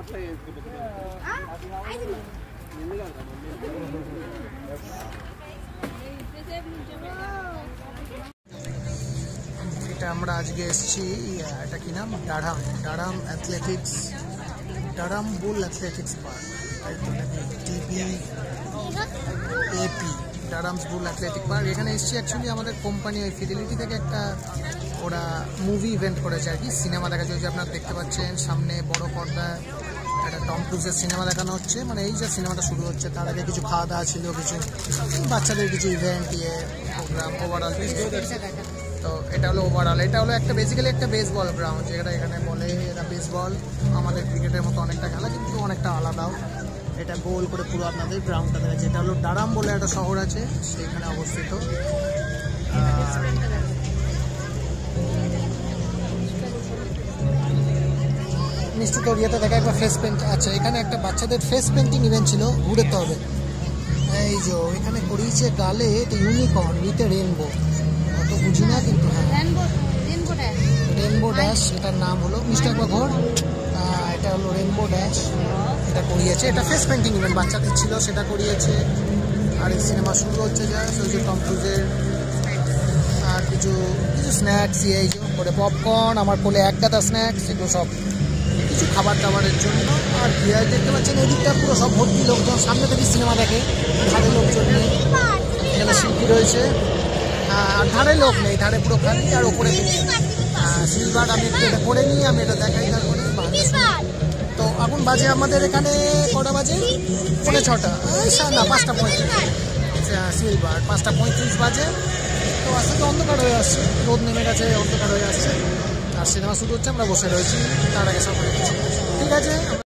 এটা আমরা আজকে এসেছি, এটা কি নাম, Durham athletics, Durham bull athletics park, DBAP, Durhams bull athletic park. এখানে এসেছি অ্যাকচুয়ালি আমাদের কোম্পানি ওই ফিডেলিটি থেকে একটা ওরা মুভি ইভেন্ট করেছে আর কি, সিনেমা দেখা যায়। আপনারা দেখতে পাচ্ছেন সামনে বড় পর্দা একটা টম ক্রুজের সিনেমা দেখানো হচ্ছে। মানে এই যে সিনেমাটা শুরু হচ্ছে তার আগে কিছু খাওয়া দাওয়া ছিল, কিছু বাচ্চাদের কিছু ইভেন্ট প্রোগ্রাম ওভারঅল। তো এটা হলো ওভারঅল, এটা হলো একটা বেসিক্যালি একটা বেসবল গ্রাউন্ড, যেটা এখানে বলে এরা বেসবল, আমাদের ক্রিকেটের মতো অনেকটা খেলা কিন্তু অনেকটা আলাদাও। এটা গোল করে পুরো আপনাদের গ্রাউন্ডটা দেখা যাচ্ছে। এটা হলো ডারাম বলে একটা শহর আছে, সেখানে অবস্থিত। মিষ্টি তো ইয়েতে দেখা একবার ফেস পেন্ট। আচ্ছা, এখানে একটা বাচ্চাদের ফেস পেন্টিং ইভেন্ট ছিল, ঘুরতে হবে। এই যে এখানে করিয়েছে গালে এটা ইউনিকর্ন উইথ এ রেনবো, অত বুঝি না কিন্তু হ্যাঁ রেনবো ড্যাশ এটার নাম হলো। মিস্টার ঘর, এটা হলো রেনবো ড্যাশ, এটা করিয়েছে। এটা ফেস পেন্টিং ইভেন্ট বাচ্চাদের ছিল, সেটা করিয়েছে। আর এই সিনেমা শুরু হচ্ছে যা ওই যে টম ক্রুজের, আর কিছু কিছু স্ন্যাক্স, এই যে করে পপকর্ন, আমার কোলে এক গাদা স্ন্যাক্স, এগুলো সব কিছু খাবার দাবারের জন্য। আর ভিআই দেখতে পাচ্ছেন এদিকটা পুরো সব ভর্তি লোকজন, সামনে থেকে সিনেমা দেখে, ধারে লোকজন নেই। এখানে শিল্পী রয়েছে, আর ধারে লোক নেই, ধারে পুরো খালি। আর ওপরে সিলভার আমি একটু এটা করে নিই, আমি এটা দেখাই তারপরে। তো এখন বাজে আমাদের এখানে কটা বাজে, 6:45 না 5:35, সিলভার 5:35 বাজে। তো আস্তে আস্তে অন্ধকার হয়ে আসছে, রোদ নেমে গেছে, অন্ধকার হয়ে আসছে, আর সিনেমা শুরু হচ্ছে। আমরা বসে রয়েছি, তার আগে সব ঠিক আছে।